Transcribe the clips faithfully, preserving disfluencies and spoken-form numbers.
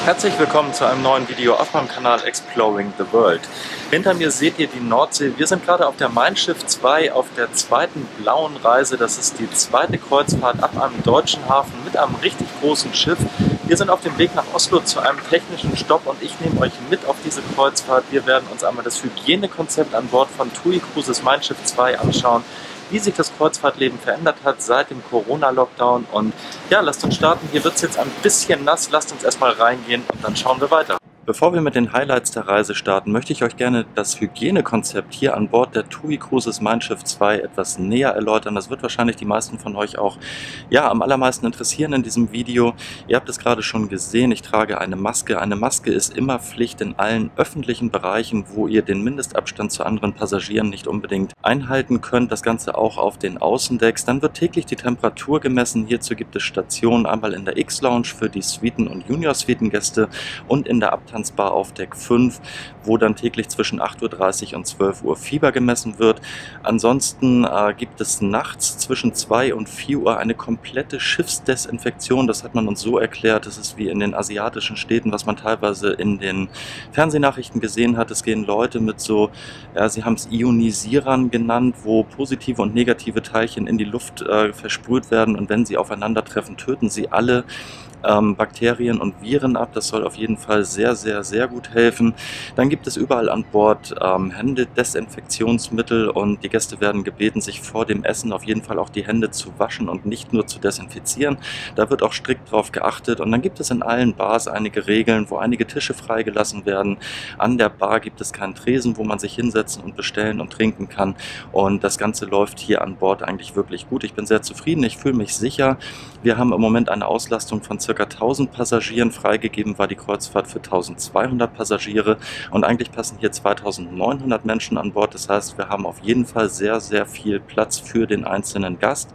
Herzlich willkommen zu einem neuen Video auf meinem Kanal Exploring the World. Hinter mir seht ihr die Nordsee. Wir sind gerade auf der Mein Schiff zwei auf der zweiten blauen Reise. Das ist die zweite Kreuzfahrt ab einem deutschen Hafen mit einem richtig großen Schiff. Wir sind auf dem Weg nach Oslo zu einem technischen Stopp und ich nehme euch mit auf diese Kreuzfahrt. Wir werden uns einmal das Hygienekonzept an Bord von TUI Cruises Mein Schiff zwei anschauen, wie sich das Kreuzfahrtleben verändert hat seit dem Corona-Lockdown. Und ja, lasst uns starten. Hier wird es jetzt ein bisschen nass. Lasst uns erstmal reingehen und dann schauen wir weiter. Bevor wir mit den Highlights der Reise starten, möchte ich euch gerne das Hygienekonzept hier an Bord der TUI Cruises Mein Schiff zwei etwas näher erläutern. Das wird wahrscheinlich die meisten von euch auch ja, am allermeisten interessieren in diesem Video. Ihr habt es gerade schon gesehen, ich trage eine Maske. Eine Maske ist immer Pflicht in allen öffentlichen Bereichen, wo ihr den Mindestabstand zu anderen Passagieren nicht unbedingt einhalten könnt. Das Ganze auch auf den Außendecks. Dann wird täglich die Temperatur gemessen. Hierzu gibt es Stationen einmal in der X-Lounge für die Suiten- und Junior-Suitengäste und in der Abtanz Bar auf Deck fünf, wo dann täglich zwischen acht Uhr dreißig und zwölf Uhr Fieber gemessen wird. Ansonsten äh, gibt es nachts zwischen zwei und vier Uhr eine komplette Schiffsdesinfektion. Das hat man uns so erklärt, das ist wie in den asiatischen Städten, was man teilweise in den Fernsehnachrichten gesehen hat. Es gehen Leute mit so, ja, sie haben es Ionisierern genannt, wo positive und negative Teilchen in die Luft äh, versprüht werden und wenn sie aufeinandertreffen, töten sie alle Ähm, Bakterien und Viren ab. Das soll auf jeden Fall sehr, sehr, sehr gut helfen. Dann gibt es überall an Bord ähm, Händedesinfektionsmittel und die Gäste werden gebeten, sich vor dem Essen auf jeden Fall auch die Hände zu waschen und nicht nur zu desinfizieren. Da wird auch strikt drauf geachtet und dann gibt es in allen Bars einige Regeln, wo einige Tische freigelassen werden. An der Bar gibt es keinen Tresen, wo man sich hinsetzen und bestellen und trinken kann und das Ganze läuft hier an Bord eigentlich wirklich gut. Ich bin sehr zufrieden, ich fühle mich sicher. Wir haben im Moment eine Auslastung von ca. tausend Passagieren, freigegeben war die Kreuzfahrt für eintausendzweihundert Passagiere und eigentlich passen hier zweitausendneunhundert Menschen an Bord. Das heißt, wir haben auf jeden Fall sehr, sehr viel Platz für den einzelnen Gast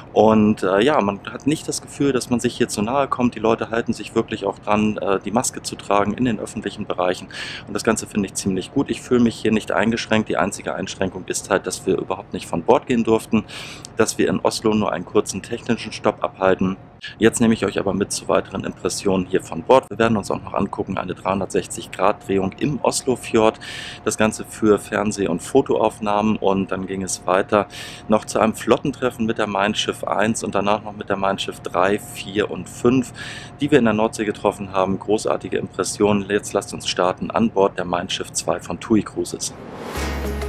und äh, ja, man hat nicht das Gefühl, dass man sich hier zu nahe kommt. Die Leute halten sich wirklich auch dran, äh, die Maske zu tragen in den öffentlichen Bereichen und das Ganze finde ich ziemlich gut. Ich fühle mich hier nicht eingeschränkt. Die einzige Einschränkung ist halt, dass wir überhaupt nicht von Bord gehen durften, dass wir in Oslo nur einen kurzen technischen Stopp abhalten. Jetzt nehme ich euch aber mit zu weiteren Impressionen hier von Bord. Wir werden uns auch noch angucken, eine dreihundertsechzig Grad Drehung im Oslofjord. Das Ganze für Fernseh- und Fotoaufnahmen und dann ging es weiter noch zu einem Flottentreffen mit der Mein Schiff eins und danach noch mit der Mein Schiff drei, vier und fünf, die wir in der Nordsee getroffen haben. Großartige Impressionen. Jetzt lasst uns starten an Bord der Mein Schiff zwei von TUI Cruises.